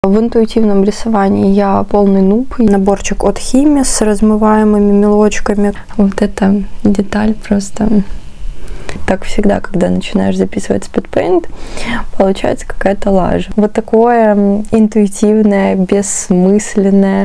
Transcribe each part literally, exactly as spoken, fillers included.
В интуитивном рисовании я полный нуб. Наборчик от Хими с размываемыми мелочками. Вот эта деталь просто... Так всегда, когда начинаешь записывать спидпейнт, получается какая-то лажа. Вот такое интуитивное, бессмысленное.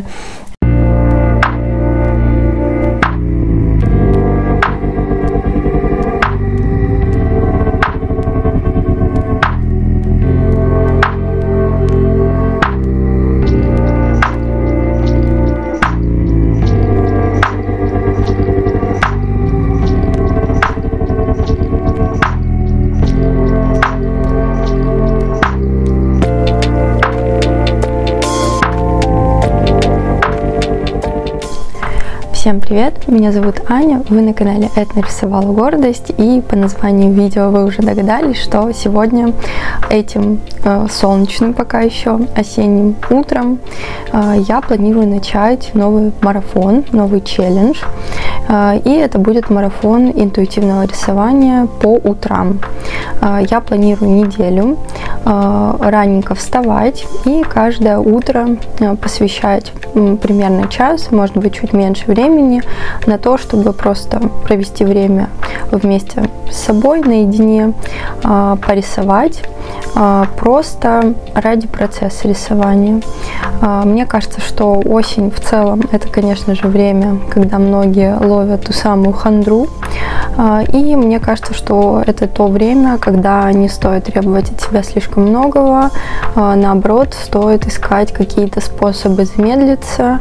Всем привет! Меня зовут Аня, вы на канале Это нарисовала гордость, и по названию видео вы уже догадались, что сегодня этим э, солнечным пока еще осенним утром э, я планирую начать новый марафон, новый челлендж, э, и это будет марафон интуитивного рисования по утрам. Э, я планирую неделю э, раненько вставать и каждое утро э, посвящать э, примерно час, может быть чуть меньше времени, на то, чтобы просто провести время вместе с собой наедине, порисовать, просто ради процесса рисования. Мне кажется, что осень в целом это, конечно же, время, когда многие ловят ту самую хандру, и мне кажется, что это то время, когда не стоит требовать от себя слишком многого, наоборот, стоит искать какие-то способы замедлиться,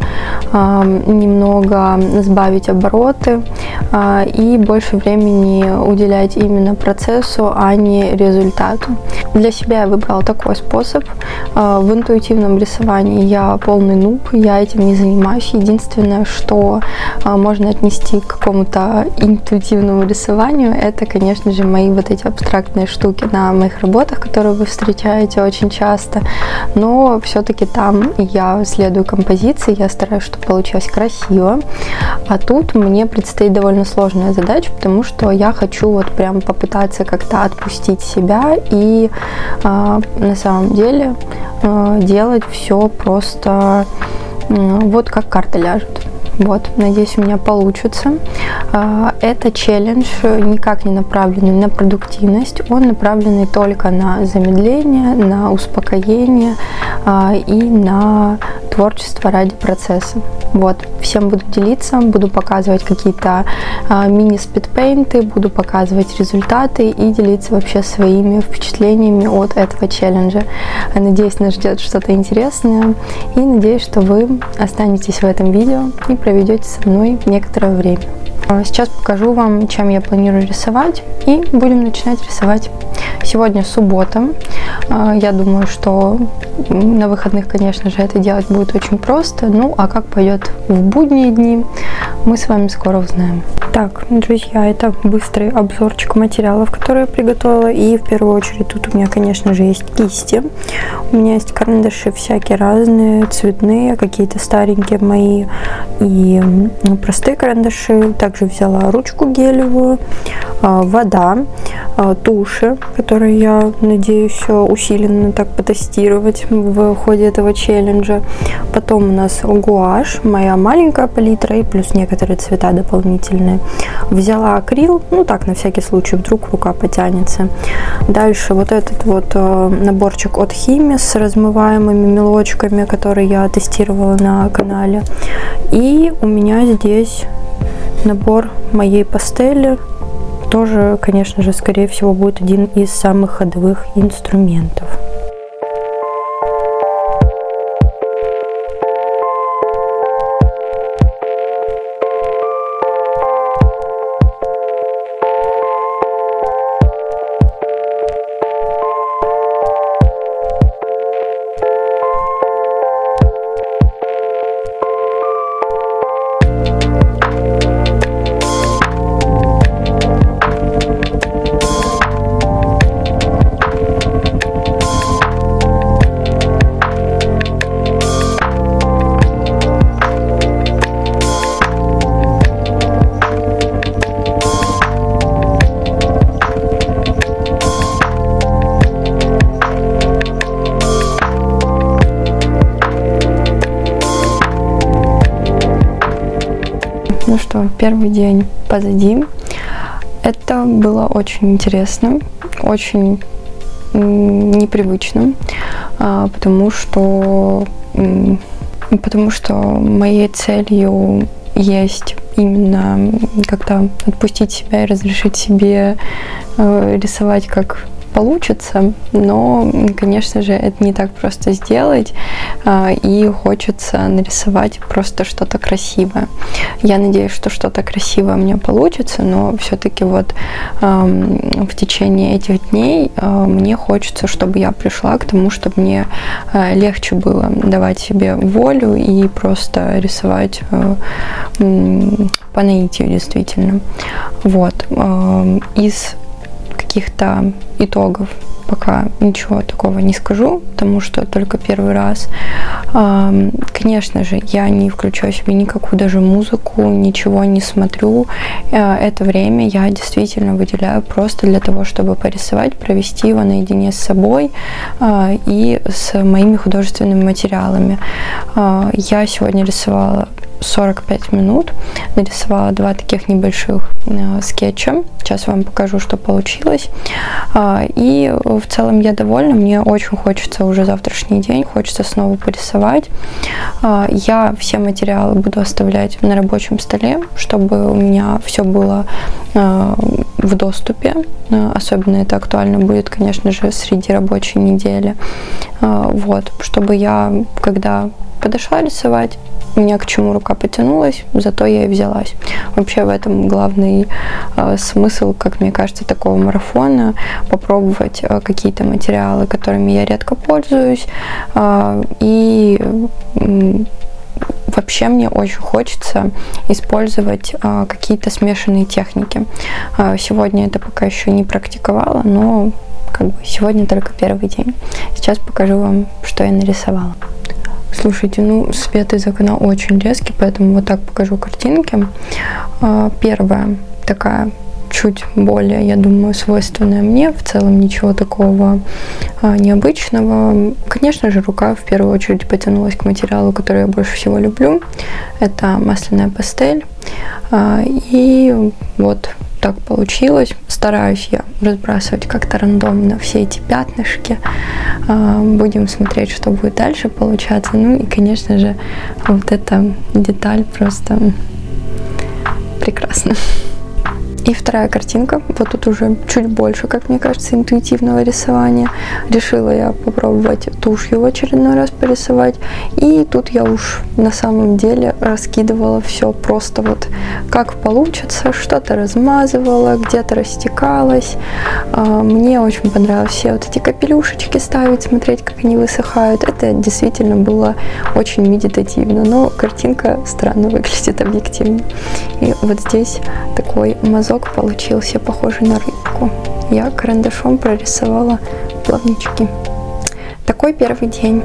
немного сбавить обороты и больше времени уделять именно процессу, а не результату. Для себя я выбрала такой способ. В интуитивном рисовании я полный нуб, я этим не занимаюсь. Единственное, что можно отнести к какому-то интуитивному рисованию, это, конечно же, мои вот эти абстрактные штуки на моих работах, которые вы встречаете очень часто. Но все-таки там я следую композиции, я стараюсь, чтобы получилось красиво. А тут мне предстоит довольно сложная задача, потому что я хочу вот прям попытаться как-то отпустить себя и э, на самом деле э, делать все просто э, вот как карта ляжет. Вот, надеюсь, у меня получится. Это челлендж никак не направленный на продуктивность, он направленный только на замедление, на успокоение и на творчество ради процесса. Вот, всем буду делиться, буду показывать какие-то мини-спидпейнты, буду показывать результаты и делиться вообще своими впечатлениями от этого челленджа. Надеюсь, нас ждет что-то интересное, и надеюсь, что вы останетесь в этом видео и проведете со мной некоторое время. Сейчас покажу вам, чем я планирую рисовать, и будем начинать рисовать. Сегодня суббота. Я думаю, что на выходных, конечно же, это делать будет очень просто. Ну, а как пойдет в будние дни, мы с вами скоро узнаем. Так, друзья, это быстрый обзорчик материалов, которые я приготовила. И в первую очередь тут у меня, конечно же, есть кисти. У меня есть карандаши всякие разные, цветные, какие-то старенькие мои и ну, простые карандаши. Также взяла ручку гелевую, вода, туши, которые я надеюсь усиленно так потестировать в ходе этого челленджа. Потом у нас гуашь, моя маленькая палитра и плюс некоторые цвета дополнительные. Взяла акрил, ну так на всякий случай, вдруг рука потянется. Дальше вот этот вот наборчик от Хими с размываемыми мелочками, который я тестировала на канале. И у меня здесь набор моей пастели. Тоже, конечно же, скорее всего, будет один из самых ходовых инструментов. Ну что, первый день позади. Это было очень интересно, очень непривычно, потому что, потому что моей целью есть именно как-то отпустить себя и разрешить себе рисовать как получится, но, конечно же, это не так просто сделать, и хочется нарисовать просто что-то красивое. Я надеюсь, что что-то красивое у меня получится, но все-таки вот в течение этих дней мне хочется, чтобы я пришла к тому, чтобы мне легче было давать себе волю и просто рисовать по наитию, действительно. Вот. Из каких-то итогов пока ничего такого не скажу, потому что только первый раз. Конечно же, я не включаю себе никакую даже музыку, ничего не смотрю. Это время я действительно выделяю просто для того, чтобы порисовать, провести его наедине с собой и с моими художественными материалами. Я сегодня рисовала сорок пять минут, нарисовала два таких небольших э, скетча. Сейчас вам покажу, что получилось. А, и в целом я довольна. Мне очень хочется уже завтрашний день, хочется снова порисовать. А, я все материалы буду оставлять на рабочем столе, чтобы у меня все было э, в доступе. Особенно это актуально будет, конечно же, среди рабочей недели. А, вот, чтобы я, когда подошла рисовать, у меня к чему рука потянулась, зато я и взялась. Вообще в этом главный э, смысл, как мне кажется, такого марафона, попробовать э, какие-то материалы, которыми я редко пользуюсь, э, и э, вообще мне очень хочется использовать э, какие-то смешанные техники. Э, сегодня это пока еще не практиковала, но как бы сегодня только первый день. Сейчас покажу вам, что я нарисовала. Слушайте, ну свет из окна очень резкий, поэтому вот так покажу картинки. Первая такая чуть более, я думаю, свойственная мне. В целом ничего такого необычного. Конечно же, рука в первую очередь потянулась к материалу, который я больше всего люблю. Это масляная пастель. И вот так получилось. Стараюсь я разбрасывать как-то рандомно все эти пятнышки. Будем смотреть, что будет дальше получаться. Ну и, конечно же, вот эта деталь просто прекрасна. И вторая картинка. Вот тут уже чуть больше, как мне кажется, интуитивного рисования. Решила я попробовать тушью в очередной раз порисовать. И тут я уж на самом деле раскидывала все просто вот как получится. Что-то размазывала, где-то растекалось. Мне очень понравилось все вот эти капелюшечки ставить, смотреть, как они высыхают. Это действительно было очень медитативно. Но картинка странно выглядит объективно. И вот здесь такой мазок получился, похожий на рыбку. Я карандашом прорисовала плавнички. Такой первый день.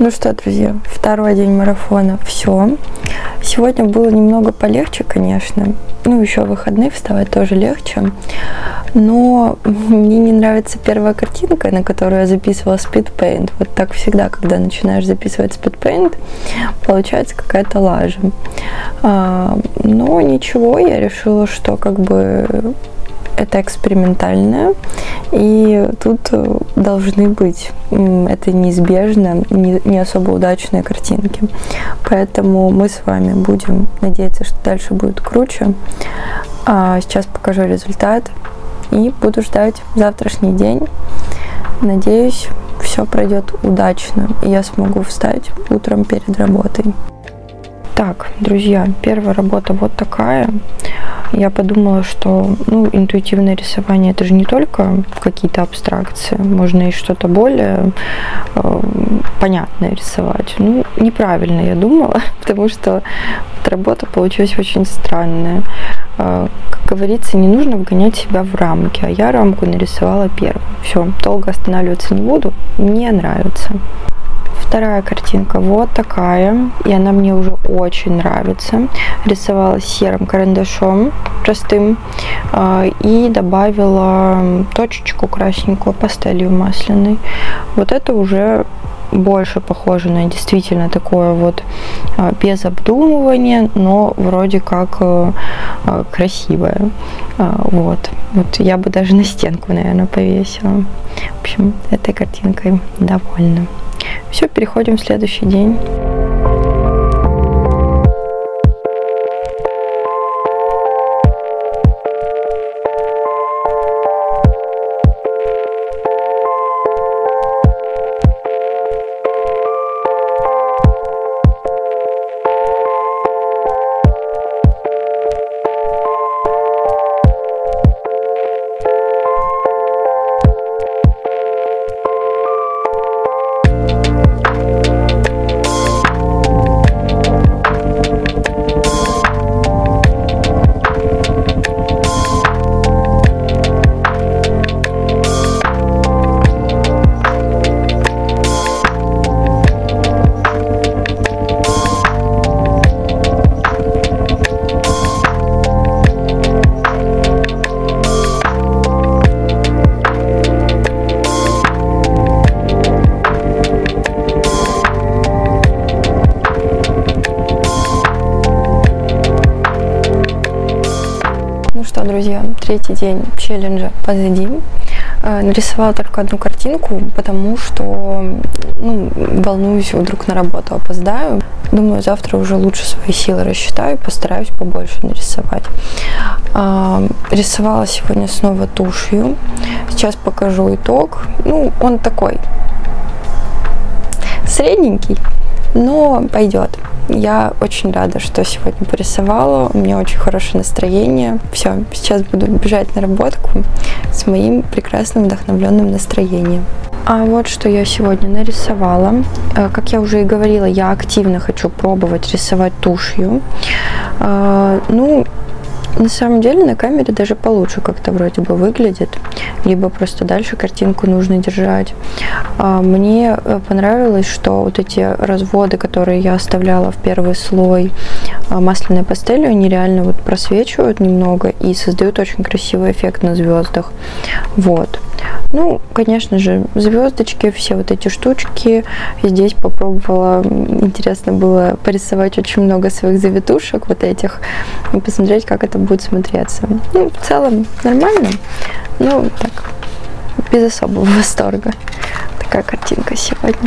Ну что, друзья, второй день марафона, все. Сегодня было немного полегче, конечно. Ну, еще выходные, вставать тоже легче. Но мне не нравится первая картинка, на которую я записывала Speed Paint. Вот так всегда, когда начинаешь записывать Speed Paint, получается какая-то лажа. А, но ничего, я решила, что как бы это экспериментальное, и тут должны быть, это неизбежно, не, не особо удачные картинки. Поэтому мы с вами будем надеяться, что дальше будет круче. А сейчас покажу результат и буду ждать завтрашний день. Надеюсь, все пройдет удачно, и я смогу встать утром перед работой. Так, друзья, первая работа вот такая. Я подумала, что ну, интуитивное рисование это же не только какие-то абстракции, можно и что-то более э, понятное рисовать. Ну, неправильно я думала, потому что вот работа получилась очень странная. Э, как говорится, не нужно вгонять себя в рамки, а я рамку нарисовала первой. Все, долго останавливаться не буду, мне нравится. Вторая картинка вот такая, и она мне уже очень нравится. Рисовала серым карандашом простым э, и добавила точечку красненькую пастелью масляной. Вот это уже больше похоже на действительно такое вот э, без обдумывания, но вроде как э, э, красивое. Э, вот. Вот я бы даже на стенку, наверное, повесила. В общем, этой картинкой довольна. Все, переходим в следующий день. Друзья, третий день челленджа позади. Нарисовала только одну картинку, потому что ну, волнуюсь, вдруг на работу опоздаю. Думаю, завтра уже лучше свои силы рассчитаю, постараюсь побольше нарисовать. Рисовала сегодня снова тушью. Сейчас покажу итог. Ну, он такой средненький, но пойдет. Я очень рада, что сегодня порисовала. У меня очень хорошее настроение. Все, сейчас буду бежать на работку с моим прекрасным вдохновленным настроением. А вот что я сегодня нарисовала. Как я уже и говорила, я активно хочу пробовать рисовать тушью. Ну, на самом деле на камере даже получше как-то вроде бы выглядит, либо просто дальше картинку нужно держать. Мне понравилось, что вот эти разводы, которые я оставляла в первый слой масляной пастелью, они реально вот просвечивают немного и создают очень красивый эффект на звездах. Вот. Ну, конечно же, звездочки, все вот эти штучки. Здесь попробовала, интересно было порисовать очень много своих завитушек вот этих и посмотреть, как это будет смотреться. Ну, в целом нормально, но так, без особого восторга. Такая картинка сегодня.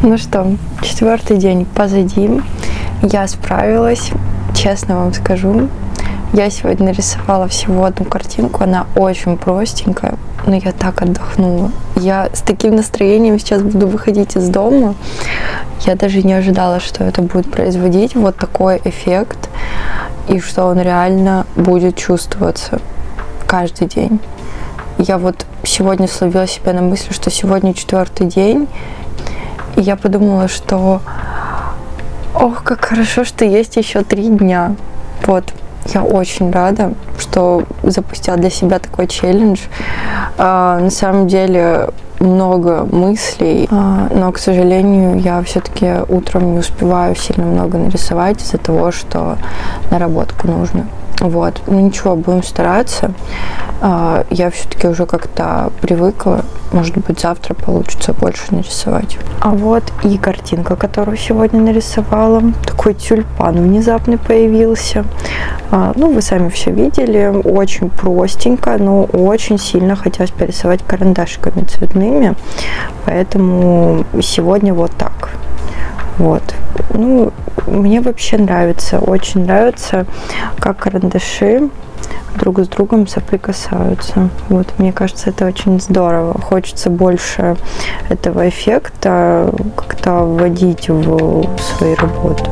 Ну что, четвертый день позади. Я справилась, честно вам скажу. Я сегодня нарисовала всего одну картинку, она очень простенькая, но я так отдохнула. Я с таким настроением сейчас буду выходить из дома. Я даже не ожидала, что это будет производить вот такой эффект, и что он реально будет чувствоваться каждый день. Я вот сегодня словила себя на мысли, что сегодня четвертый день, и я подумала, что ох, как хорошо, что есть еще три дня. Вот, я очень рада, что запустила для себя такой челлендж. А, на самом деле много мыслей, а, но, к сожалению, я все-таки утром не успеваю сильно много нарисовать из-за того, что наработку нужно. Вот, ну ничего, будем стараться. А, я все-таки уже как-то привыкла. Может быть, завтра получится больше нарисовать. А вот и картинка, которую сегодня нарисовала. Такой тюльпан внезапно появился. А, ну, вы сами все видели. Очень простенько, но очень сильно хотелось порисовать карандашиками цветными. Поэтому сегодня вот так. Вот. Ну, мне вообще нравится, очень нравится, как карандаши друг с другом соприкасаются. Вот, мне кажется, это очень здорово. Хочется больше этого эффекта как-то вводить в свои работы.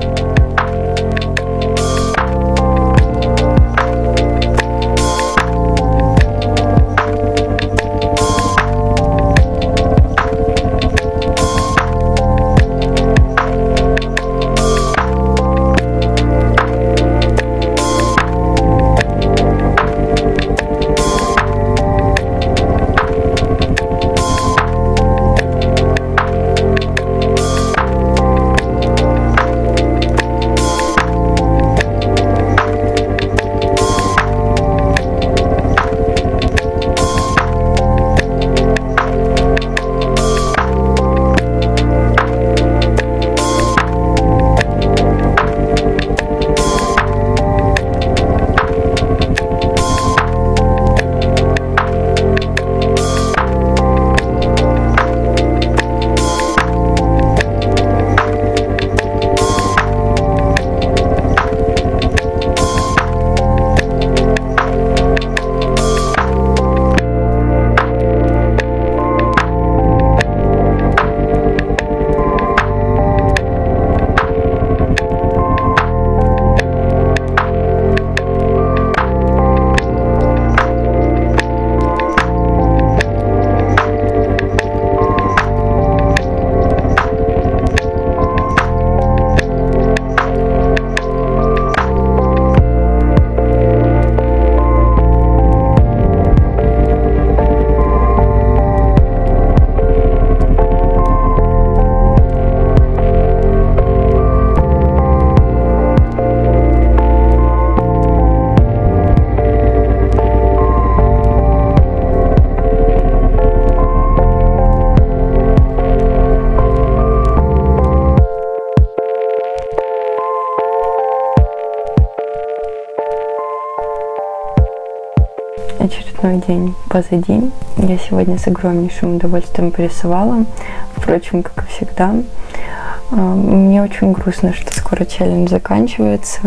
Очередной день позади. Я сегодня с огромнейшим удовольствием порисовала. Впрочем, как и всегда. Мне очень грустно, что скоро челлендж заканчивается.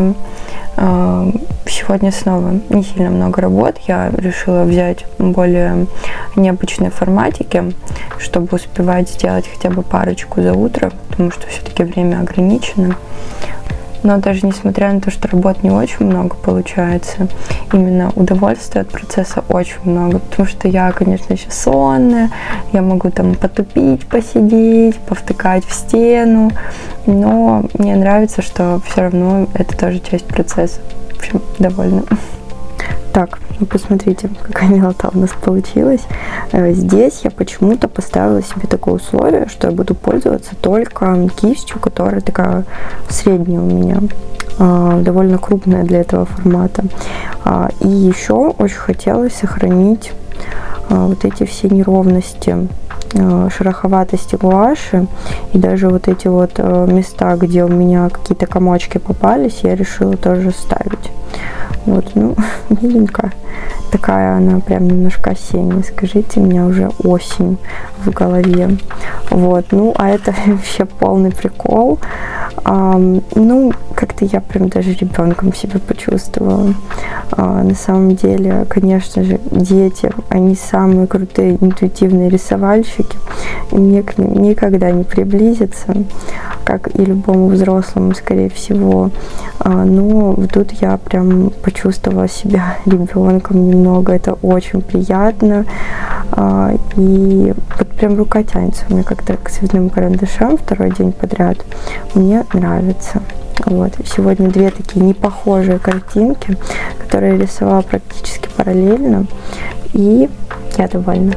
Сегодня снова не сильно много работ. Я решила взять более необычные форматики, чтобы успевать сделать хотя бы парочку за утро, потому что все-таки время ограничено. Но даже несмотря на то, что работ не очень много получается, именно удовольствия от процесса очень много, потому что я, конечно, еще сонная, я могу там потупить, посидеть, повтыкать в стену, но мне нравится, что все равно это тоже часть процесса. В общем, довольна. Так, ну посмотрите, какая милота у нас получилась. Здесь я почему-то поставила себе такое условие, что я буду пользоваться только кистью, которая такая средняя у меня, довольно крупная для этого формата. И еще очень хотелось сохранить вот эти все неровности, шероховатости гуаши, и даже вот эти вот места, где у меня какие-то комочки попались, я решила тоже ставить. Вот, ну, миленькая. Такая она прям немножко осенняя. Скажите, у меня уже осень в голове. Вот, ну, а это вообще полный прикол. А, ну, как-то я прям даже ребенком себя почувствовала. А, на самом деле, конечно же, дети, они самые крутые интуитивные рисовальщики. И мне к ним никогда не приблизиться, как и любому взрослому, скорее всего. А, но тут я прям почувствовала себя ребенком немного. Это очень приятно. А, и вот прям рука тянется у меня как-то к цветным карандашам второй день подряд. Мне нравится. Вот. Сегодня две такие непохожие картинки, которые я рисовала практически параллельно. И я довольна.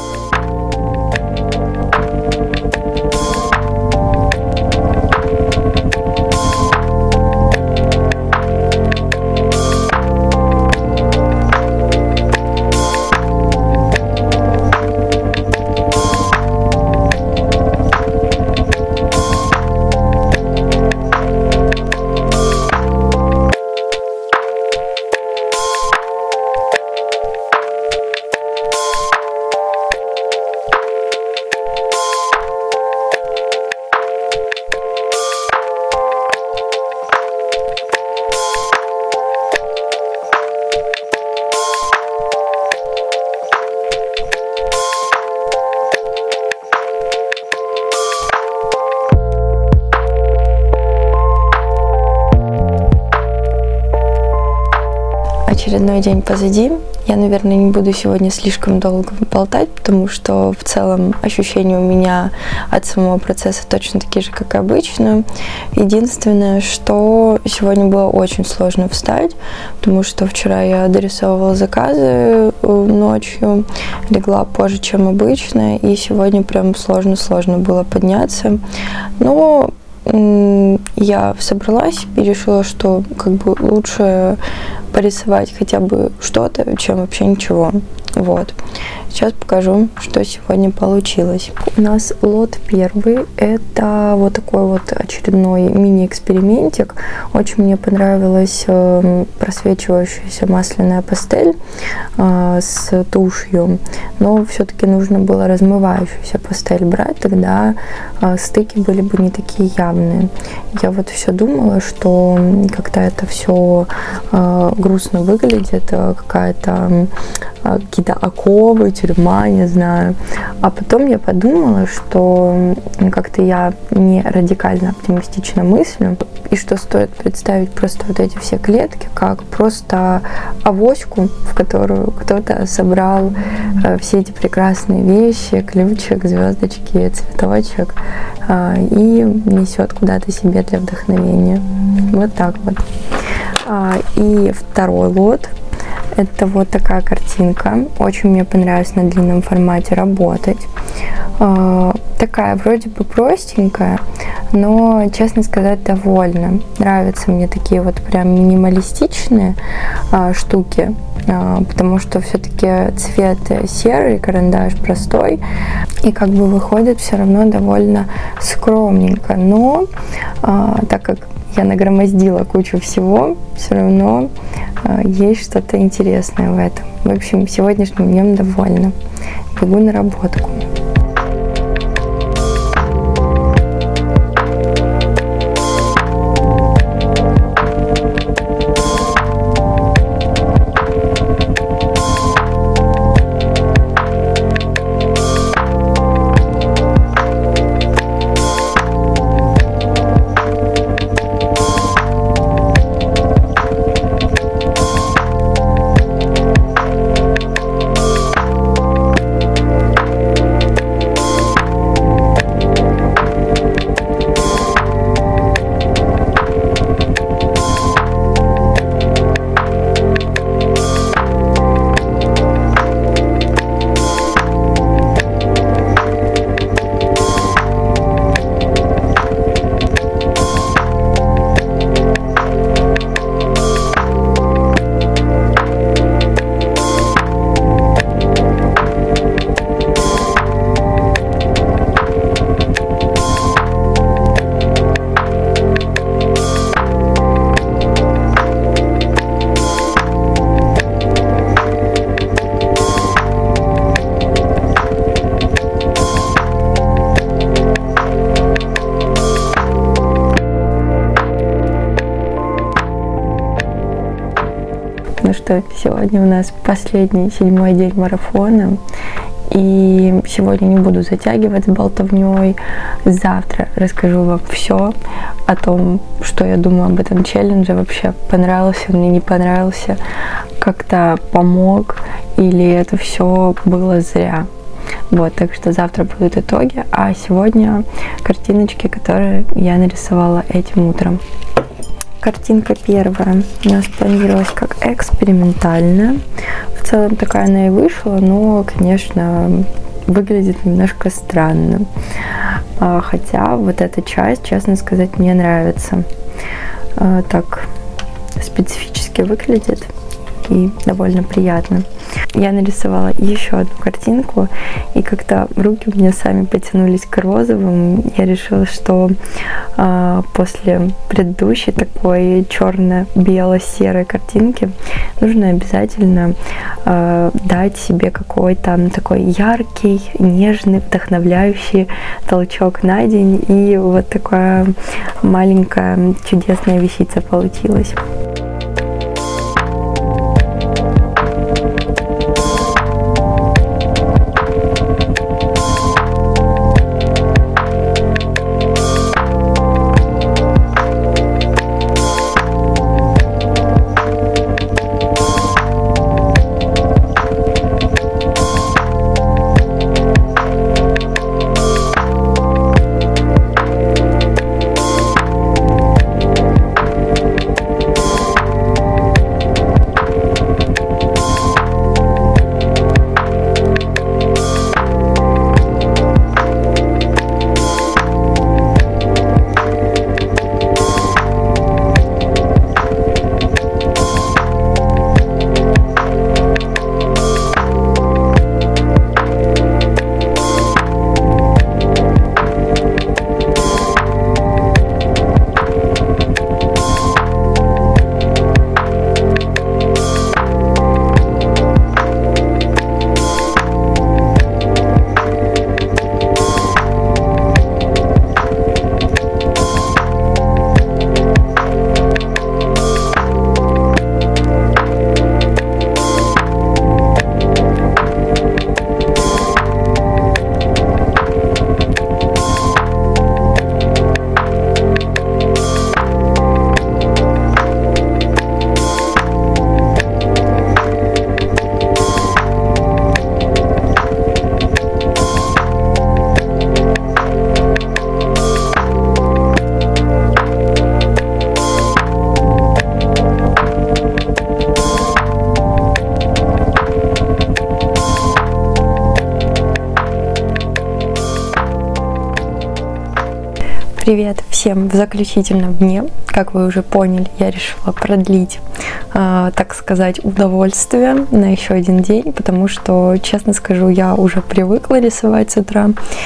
Очередной день позади. Я, наверное, не буду сегодня слишком долго болтать, потому что в целом ощущения у меня от самого процесса точно такие же, как и обычно. Единственное, что сегодня было очень сложно встать, потому что вчера я дорисовывала заказы ночью, легла позже, чем обычно, и сегодня прям сложно-сложно было подняться. Но я собралась и решила, что как бы лучше порисовать хотя бы что-то, чем вообще ничего. Вот. Сейчас покажу, что сегодня получилось. У нас лот первый. Это вот такой вот очередной мини-экспериментик. Очень мне понравилась э, просвечивающаяся масляная пастель э, с тушью. Но все-таки нужно было размывающуюся пастель брать, тогда э, стыки были бы не такие явные. Я вот все думала, что как-то это все э, грустно выглядит, какая-то э, какие-то оковы, тюрьма, не знаю. А потом я подумала, что как-то я не радикально оптимистично мыслю, и что стоит представить просто вот эти все клетки, как просто авоську, в которую кто-то собрал э, все эти прекрасные вещи, ключик, звездочки, цветочек, э, и несет куда-то себе для вдохновения. Вот так вот. А, и второй лот. Это вот такая картинка. Очень мне понравилось на длинном формате работать. Э, такая вроде бы простенькая, но, честно сказать, довольна. Нравятся мне такие вот прям минималистичные э, штуки, э, потому что все-таки цвет серый, карандаш простой, и как бы выходит все равно довольно скромненько. Но э, так как я нагромоздила кучу всего, все равно э, есть что-то интересное в этом. В общем, сегодняшним днем довольна. Бегу на работку. что сегодня у нас последний, седьмой день марафона. И сегодня не буду затягивать с болтовней. Завтра расскажу вам все о том, что я думаю об этом челлендже. Вообще, понравился он мне, не понравился, как-то помог, или это все было зря. Вот, так что завтра будут итоги, а сегодня картиночки, которые я нарисовала этим утром. Картинка первая у нас планировалась как экспериментальная. В целом такая она и вышла, но, конечно, выглядит немножко странно. Хотя вот эта часть, честно сказать, мне нравится. Так специфически выглядит и довольно приятно. Я нарисовала еще одну картинку, и как-то руки у меня сами потянулись к розовым. Я решила, что э, после предыдущей такой черно-бело-серой картинки нужно обязательно э, дать себе какой-то такой яркий, нежный, вдохновляющий толчок на день. И вот такая маленькая чудесная вещица получилась. Привет всем в заключительном дне. Как вы уже поняли, я решила продлить, э, так сказать, удовольствие на еще один день, потому что, честно скажу, я уже привыкла рисовать с утра,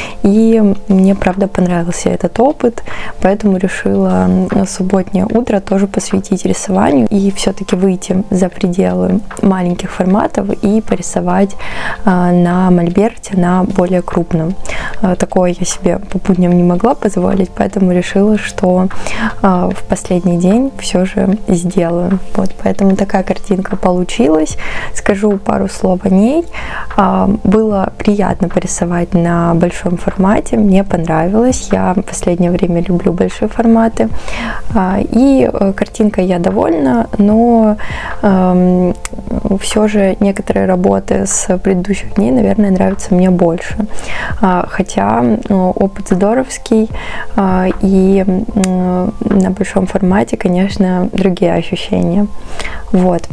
и мне, правда, понравился этот опыт, поэтому решила субботнее утро тоже посвятить рисованию и все-таки выйти за пределы маленьких форматов и порисовать э, на мольберте, на более крупном. Э, такое я себе по будням не могла позволить, поэтому решила, что э, в последний день все же сделаю. Вот, поэтому такая картинка получилась. Скажу пару слов о ней. Э, было приятно порисовать на большом формате, мне понравилось. Я в последнее время люблю большие форматы. Э, и э, картинкой я довольна, но э, все же некоторые работы с предыдущих дней, наверное, нравятся мне больше. Э, хотя э, опыт здоровский, э, и э, на большом формате, конечно, другие ощущения. Вот.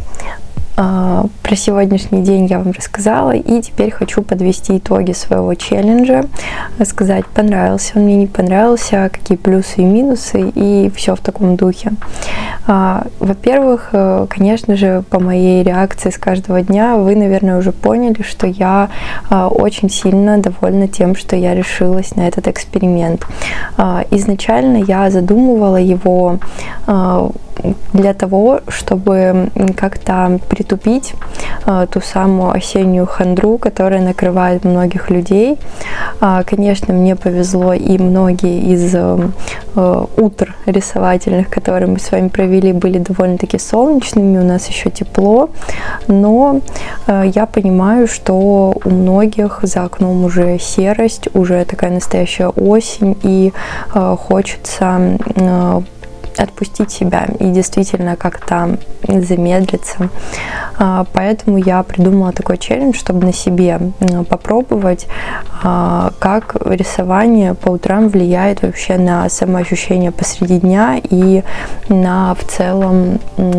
Про сегодняшний день я вам рассказала, и теперь хочу подвести итоги своего челленджа, сказать, понравился он мне, не понравился, какие плюсы и минусы, и все в таком духе. Во-первых, конечно же, по моей реакции с каждого дня вы, наверное, уже поняли, что я очень сильно довольна тем, что я решилась на этот эксперимент. Изначально я задумывала его для того, чтобы как-то притупить э, ту самую осеннюю хандру, которая накрывает многих людей. Э, конечно, мне повезло, и многие из э, утр рисовательных, которые мы с вами провели, были довольно-таки солнечными, у нас еще тепло, но э, я понимаю, что у многих за окном уже серость, уже такая настоящая осень, и э, хочется э, отпустить себя и действительно как-то замедлиться. Поэтому я придумала такой челлендж, чтобы на себе попробовать, как рисование по утрам влияет вообще на самоощущение посреди дня и на в целом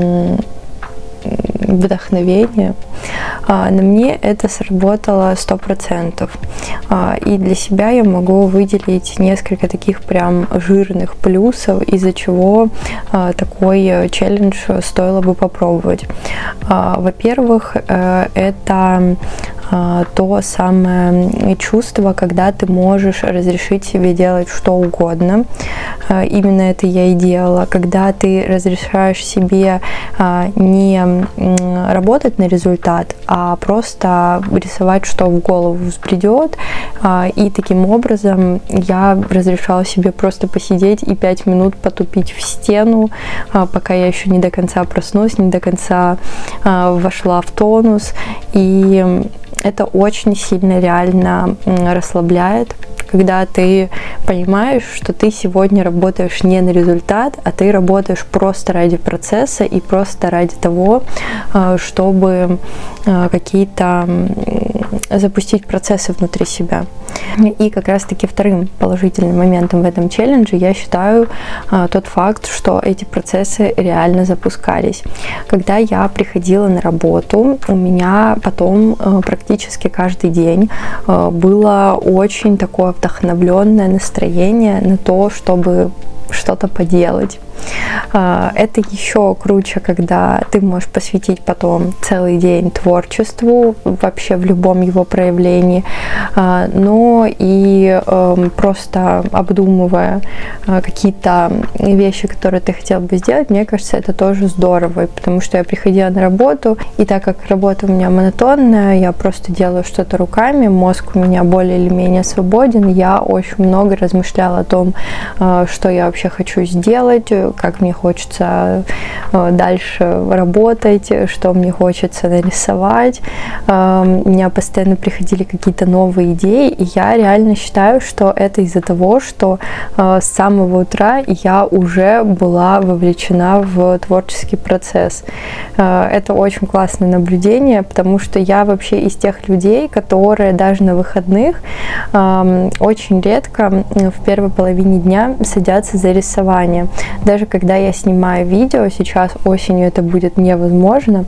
вдохновение. На мне это сработало сто процентов. И для себя я могу выделить несколько таких прям жирных плюсов, из-за чего такой челлендж стоило бы попробовать. Во-первых, это то самое чувство, когда ты можешь разрешить себе делать что угодно. Именно это я и делала. Когда ты разрешаешь себе не работать на результат, а просто рисовать, что в голову взбредет. И таким образом я разрешала себе просто посидеть и пять минут потупить в стену, пока я еще не до конца проснулась, не до конца вошла в тонус. И это очень сильно реально расслабляет, когда ты понимаешь, что ты сегодня работаешь не на результат, а ты работаешь просто ради процесса и просто ради того, чтобы какие-то запустить процессы внутри себя. И как раз-таки вторым положительным моментом в этом челлендже я считаю тот факт, что эти процессы реально запускались. Когда я приходила на работу, у меня потом практически каждый день было очень такое вдохновленное настроение на то, чтобы что-то поделать. Это еще круче, когда ты можешь посвятить потом целый день творчеству, вообще в любом его проявлении, но и просто обдумывая какие-то вещи, которые ты хотел бы сделать, мне кажется, это тоже здорово, потому что я приходила на работу, и так как работа у меня монотонная, я просто делаю что-то руками, мозг у меня более или менее свободен, я очень много размышляла о том, что я вообще хочу сделать, как мне хочется дальше работать, что мне хочется нарисовать. У меня постоянно приходили какие-то новые идеи, и я реально считаю, что это из-за того, что с самого утра я уже была вовлечена в творческий процесс. Это очень классное наблюдение, потому что я вообще из тех людей, которые даже на выходных очень редко в первой половине дня садятся за рисование. Даже когда я снимаю видео, сейчас осенью это будет невозможно,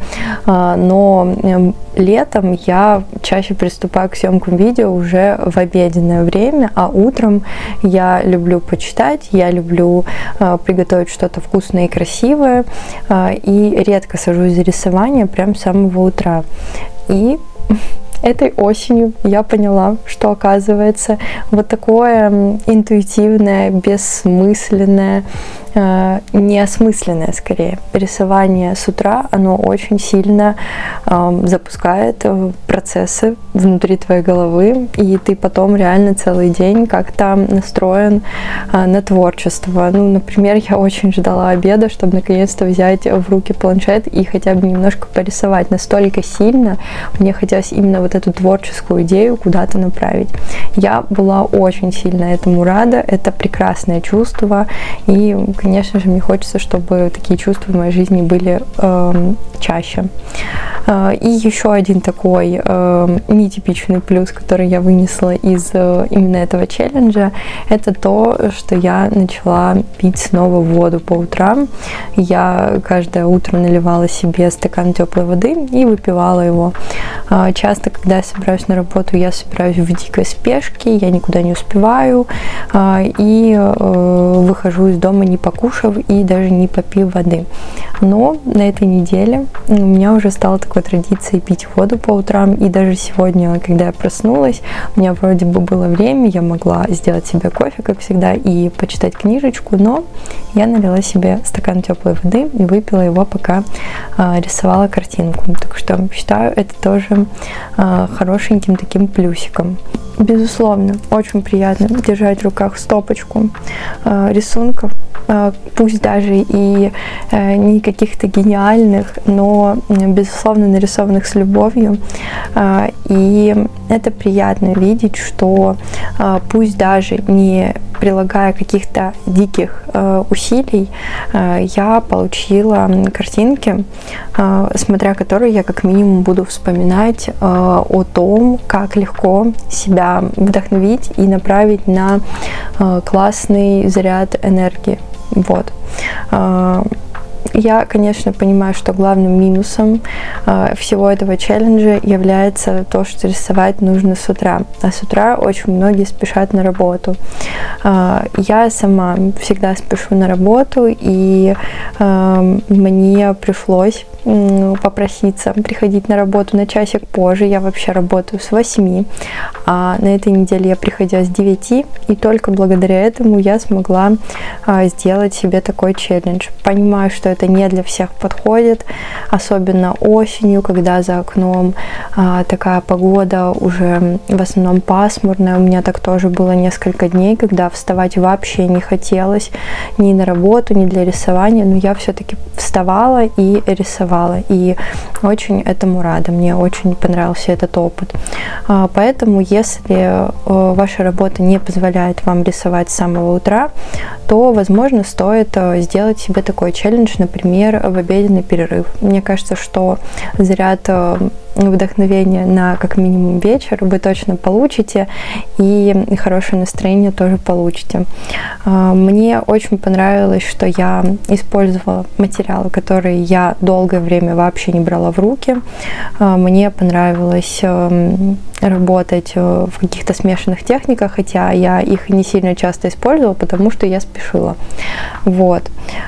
но летом я чаще приступаю к съемкам видео уже в обеденное время, а утром я люблю почитать, я люблю приготовить что-то вкусное и красивое, и редко сажусь за рисование прям с самого утра. И этой осенью я поняла, что оказывается вот такое интуитивное, бессмысленное, э, неосмысленное скорее рисование с утра, оно очень сильно э, запускает процессы внутри твоей головы, и ты потом реально целый день как-то настроен э, на творчество. Ну, например, я очень ждала обеда, чтобы наконец-то взять в руки планшет и хотя бы немножко порисовать. Настолько сильно мне хотелось именно вот эту творческую идею куда-то направить. Я была очень сильно этому рада, это прекрасное чувство, и, конечно же, мне хочется, чтобы такие чувства в моей жизни были э, чаще. Э, и еще один такой э, нетипичный плюс, который я вынесла из э, именно этого челленджа, это то, что я начала пить снова воду по утрам. Я каждое утро наливала себе стакан теплой воды и выпивала его. Э, часто, когда я собираюсь на работу, я собираюсь в дикой спешке, я никуда не успеваю, и выхожу из дома не по покушав и даже не попив воды. Но на этой неделе у меня уже стала такой традицией пить воду по утрам, и даже сегодня, когда я проснулась, у меня вроде бы было время, я могла сделать себе кофе, как всегда, и почитать книжечку, но я налила себе стакан теплой воды и выпила его, пока э, рисовала картинку. Так что считаю это тоже э, хорошеньким таким плюсиком. Безусловно, очень приятно держать в руках стопочку э, рисунков, э, пусть даже и э, не каких-то гениальных, но, э, безусловно, нарисованных с любовью. Э, и это приятно видеть, что э, пусть даже не прилагая каких-то диких э, усилий, э, я получила картинки, э, смотря которые я как минимум буду вспоминать э, о том, как легко себя вдохновить и направить на э, классный заряд энергии. Вот. Э, Я, конечно, понимаю, что главным минусом э, всего этого челленджа является то, что рисовать нужно с утра. А с утра очень многие спешат на работу. Э, я сама всегда спешу на работу, и э, мне пришлось э, попроситься приходить на работу на часик позже. Я вообще работаю с восьми, а на этой неделе я приходила с девяти, и только благодаря этому я смогла э, сделать себе такой челлендж. Понимаю, что это не для всех подходит, особенно осенью, когда за окном а, такая погода уже в основном пасмурная. У меня так тоже было несколько дней, когда вставать вообще не хотелось ни на работу, ни для рисования, но я все-таки вставала и рисовала, и очень этому рада. Мне очень понравился этот опыт. А, поэтому, если а, ваша работа не позволяет вам рисовать с самого утра, то, возможно, стоит а, сделать себе такой челлендж, например, в обеденный перерыв. Мне кажется, что заряд вдохновения на как минимум вечер вы точно получите, и хорошее настроение тоже получите. Мне очень понравилось, что я использовала материалы, которые я долгое время вообще не брала в руки. Мне понравилось работать в каких-то смешанных техниках, хотя я их не сильно часто использовала, потому что я спешила. Вот.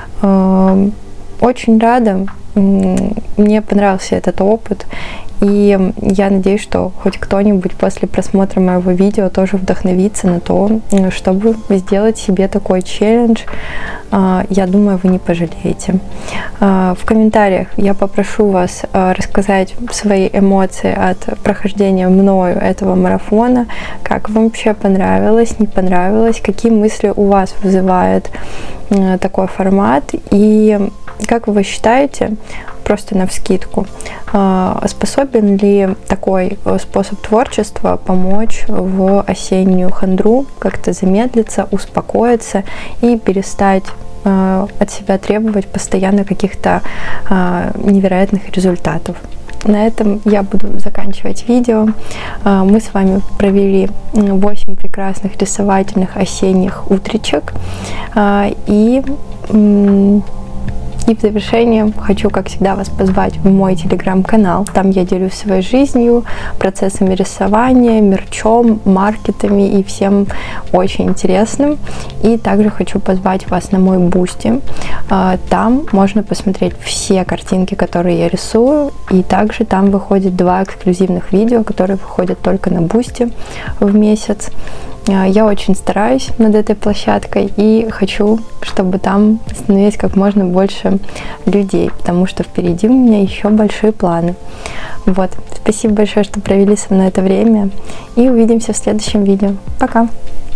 Очень рада, мне понравился этот опыт, и я надеюсь, что хоть кто-нибудь после просмотра моего видео тоже вдохновится на то, чтобы сделать себе такой челлендж. Я думаю, вы не пожалеете. В комментариях я попрошу вас рассказать свои эмоции от прохождения мною этого марафона, как вам вообще понравилось, не понравилось, какие мысли у вас вызывает такой формат, и как вы считаете, просто навскидку, способен ли такой способ творчества помочь в осеннюю хандру как-то замедлиться, успокоиться и перестать от себя требовать постоянно каких-то невероятных результатов? На этом я буду заканчивать видео. Мы с вами провели восемь прекрасных рисовательных осенних утречек. И И в завершение хочу, как всегда, вас позвать в мой телеграм-канал. Там я делюсь своей жизнью, процессами рисования, мерчом, маркетами и всем очень интересным. И также хочу позвать вас на мой Бусти. Там можно посмотреть все картинки, которые я рисую. И также там выходит два эксклюзивных видео, которые выходят только на Бусти в месяц. Я очень стараюсь над этой площадкой и хочу, чтобы там становилось как можно больше людей, потому что впереди у меня еще большие планы. Вот. Спасибо большое, что провели со мной это время, и увидимся в следующем видео. Пока!